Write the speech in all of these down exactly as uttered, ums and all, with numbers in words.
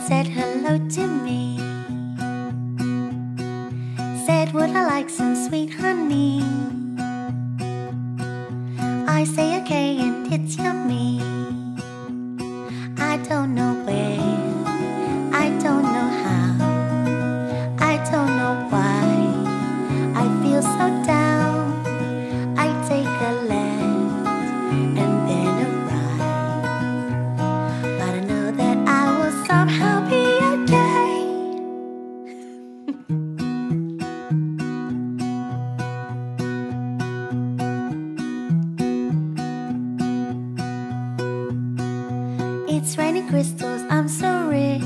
said hello to me. Said, would I like some sweet honey? I say okay and it's yummy. I don't know where, I don't know how, I don't know why I feel so down. I take a left and then a right, but I know that I will somehow be okay. It's raining crystals, I'm so rich.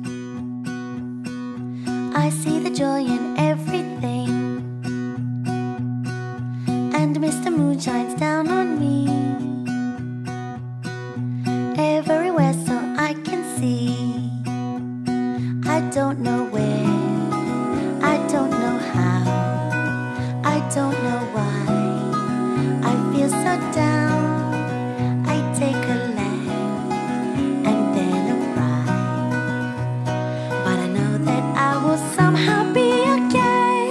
I see the joy in everything, and Mister Moon shines down on me everywhere so I can see. I don't know where, I don't know how, I don't know why I feel so down. I take a left and then a right, but I know that I will somehow be okay.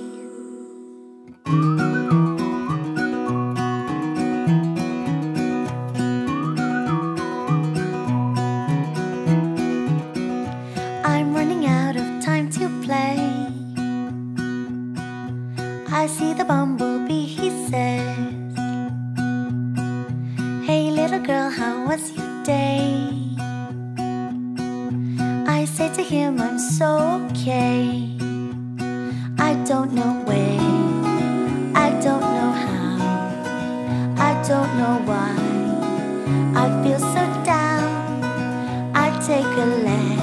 I'm running out of time to play. I see the bumblebee, he says, hey little girl, how was your day? I say to him, I'm so okay. I don't know where, I don't know how, I don't know why I feel so down. I take a left